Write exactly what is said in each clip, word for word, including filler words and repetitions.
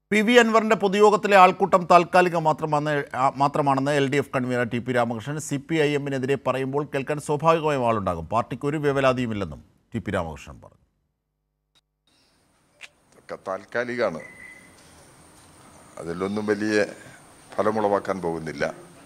P V അൻവറിൻ്റെ പൊതുയോഗത്തിലെ ആൾക്കൂട്ടം താൽക്കാലികം മാത്രമാണ് മാത്രമാണെന്ന് L D F convener T P Ramakrishnan C P I എമ്മിനെതിരെ പറയുമ്പോൾ കേൾക്കാൻ സ്വാഭാവികമായും ആളുണ്ടാകും. പാർട്ടിക്ക് ഒരു വേവലാതിയുമില്ലെന്നും ടി പി രാമകൃഷ്ണൻ പറഞ്ഞു. ഇതൊക്കെ താൽക്കാലികമാണ്, അതിലൊന്നും വലിയ ഫലമുളവാക്കാൻ പോകുന്നില്ല.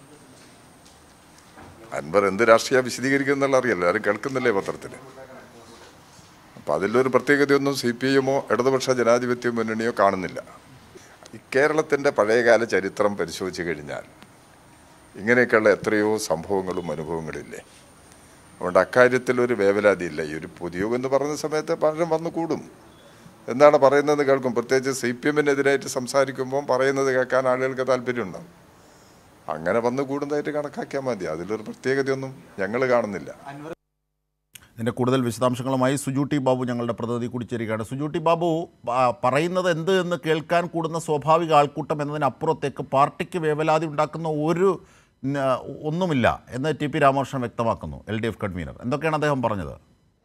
അൻവർ എന്ത് രാഷ്ട്രീയ വിശദീകരിക്കുന്നുള്ള അറിയില്ല, ആരും കേൾക്കുന്നില്ലേ പത്രത്തിൽ. അപ്പം അതിലൊരു പ്രത്യേകതയൊന്നും സി പി ഐ എമ്മോ ഇടതുപക്ഷ ജനാധിപത്യ മുന്നണിയോ കാണുന്നില്ല. ഈ കേരളത്തിൻ്റെ പഴയകാല ചരിത്രം പരിശോധിച്ച് കഴിഞ്ഞാൽ ഇങ്ങനെയൊക്കെയുള്ള എത്രയോ സംഭവങ്ങളും അനുഭവങ്ങളില്ലേ. അതുകൊണ്ട് അക്കാര്യത്തിൽ ഒരു വേവലാതിയില്ല. ഈ ഒരു പൊതുയോഗം എന്ന് പറയുന്ന സമയത്ത് പലരും വന്നു കൂടും, എന്താണ് പറയുന്നത് കേൾക്കും. പ്രത്യേകിച്ച് സി പി എമ്മിനെതിരായിട്ട് സംസാരിക്കുമ്പോൾ പറയുന്നത് കേൾക്കാൻ ആളുകൾക്ക് താല്പര്യമുണ്ടാവും. അങ്ങനെ വന്നു കൂടുന്നതായിട്ട് കണക്കാക്കിയാൽ മതി. അതിലൊരു പ്രത്യേകതയൊന്നും ഞങ്ങൾ കാണുന്നില്ല. ഇതിൻ്റെ കൂടുതൽ വിശദാംശങ്ങളുമായി സുജു ടി ബാബു ഞങ്ങളുടെ പ്രതിനിധി കൂടി ചേരുകയാണ്. സുജു ടി ബാബു, പറയുന്നത് എന്ത് എന്ന് കേൾക്കാൻ കൂടുന്ന സ്വാഭാവിക ആൾക്കൂട്ടം എന്നതിനപ്പുറത്തേക്ക് പാർട്ടിക്ക് വേവലാതി ഉണ്ടാക്കുന്ന ഒരു ഒന്നുമില്ല എന്ന് ടി പി രാമകൃഷ്ണൻ വ്യക്തമാക്കുന്നു, എൽ ഡി എഫ് കൺവീനർ. എന്തൊക്കെയാണ് അദ്ദേഹം പറഞ്ഞത്?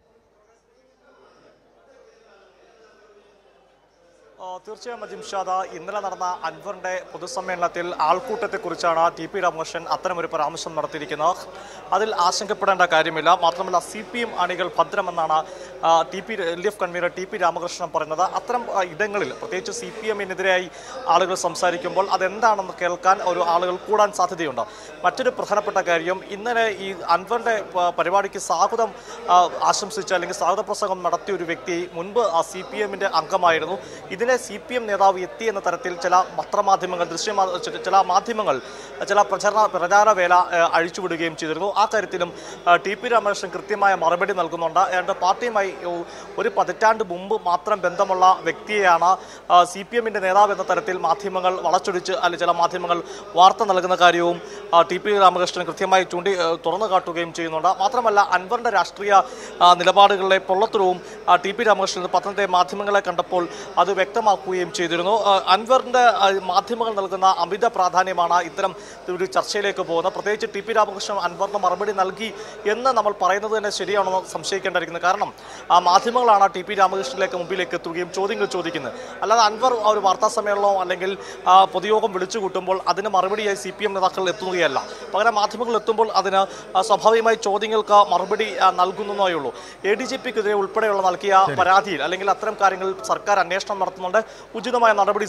തീർച്ചയായും അജിംഷാദ്, ഇന്നലെ നടന്ന അൻവറിന്റെ പൊതുസമ്മേളനത്തിൽ ആൾക്കൂട്ടത്തെക്കുറിച്ചാണ് ടി പി രാമകൃഷ്ണൻ അത്തരമൊരു പരാമർശം നടത്തിയിരിക്കുന്നത്. അതിൽ ആശങ്കപ്പെടേണ്ട കാര്യമില്ല. മാത്രമല്ല, സി പി എം അണികൾ ഭദ്രമെന്നാണ് T P L D F convener T P Ramakrishnan പറയുന്നത്. അത്തരം ഇടങ്ങളിൽ പ്രത്യേകിച്ച് സി പി എമ്മിനെതിരായി ആളുകൾ സംസാരിക്കുമ്പോൾ അതെന്താണെന്ന് കേൾക്കാൻ ഒരു ആളുകൾ കൂടാൻ സാധ്യതയുണ്ട്. മറ്റൊരു പ്രധാനപ്പെട്ട കാര്യം, ഇന്നലെ ഈ അൻവറിന്റെ പരിപാടിക്ക് സ്വാഗതം ആശംസിച്ച അല്ലെങ്കിൽ സ്വാഗത പ്രസംഗം നടത്തിയ ഒരു വ്യക്തി മുൻപ് സി പി എമ്മിന്റെ അംഗമായിരുന്നു. ഇതിനെ സി പി എം നേതാവ് എത്തി എന്ന തരത്തിൽ ചില പത്രമാധ്യമങ്ങൾ ദൃശ്യ ചില മാധ്യമങ്ങൾ ചില പ്രചരണ പ്രചാര വേല അഴിച്ചുവിടുകയും ചെയ്തിരുന്നു. ആ കാര്യത്തിലും ടി പി രാമകൃഷ്ണൻ കൃത്യമായ മറുപടി നൽകുന്നുണ്ട്. ഏതാണ്ട് പാർട്ടിയുമായി ഒരു പതിറ്റാണ്ട് മുമ്പ് മാത്രം ബന്ധമുള്ള വ്യക്തിയെയാണ് സി പി എമ്മിൻ്റെ നേതാവ് എന്ന തരത്തിൽ മാധ്യമങ്ങൾ വളച്ചൊടിച്ച് അല്ലെങ്കിൽ ചില മാധ്യമങ്ങൾ വാർത്ത നൽകുന്ന കാര്യവും ടി പി രാമകൃഷ്ണൻ കൃത്യമായി ചൂണ്ടി തുറന്നു കാട്ടുകയും ചെയ്യുന്നുണ്ട്. മാത്രമല്ല, അൻവറിൻ്റെ രാഷ്ട്രീയ നിലപാടുകളിലെ പൊള്ളത്തരവും ടി പി രാമകൃഷ്ണൻ പത്രത്തെ മാധ്യമങ്ങളെ കണ്ടപ്പോൾ അത് വ്യക്തമാക്കുകയും ചെയ്തിരുന്നു. അൻവറിൻ്റെ മാധ്യമങ്ങൾ നൽകുന്ന അമിത പ്രാധാന്യമാണ് ഇത്തരം ഒരു ചർച്ചയിലേക്ക് പോകുന്നത്. പ്രത്യേകിച്ച് ടി പി രാമകൃഷ്ണൻ അൻവറിന് മറുപടി നൽകി എന്ന് നമ്മൾ പറയുന്നത് തന്നെ ശരിയാണെന്ന് സംശയിക്കേണ്ടിയിരിക്കുന്നത്. കാരണം ആ മാധ്യമങ്ങളാണ് ടി പി രാമകൃഷ്ണനിലേക്ക് മുമ്പിലേക്ക് എത്തുകയും ചോദ്യങ്ങൾ ചോദിക്കുന്നത്. അല്ലാതെ അൻവർ ഒരു വാർത്താ സമ്മേളനമോ അല്ലെങ്കിൽ പൊതുയോഗം വിളിച്ചു കൂട്ടുമ്പോൾ അതിന് മറുപടിയായി സി പി എം നേതാക്കൾ എത്തുകയല്ല. പകരം മാധ്യമങ്ങൾ എത്തുമ്പോൾ അതിന് സ്വാഭാവികമായി ചോദ്യങ്ങൾക്ക് മറുപടി നൽകുന്നതേ ഉള്ളൂ. എ ഡി ജി പിക്കെതിരെ ഉൾപ്പെടെയുള്ള നൽകിയ പരാതിയിൽ അല്ലെങ്കിൽ അത്തരം കാര്യങ്ങളിൽ സർക്കാർ അന്വേഷണം നടത്തുന്നുണ്ട്. ഉചിതമായ നടപടി.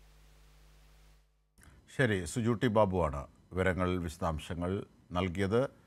ശരി, സുജു ടി ബാബുവാണ് വിവരങ്ങൾ വിശദാംശങ്ങൾ നൽകിയത്.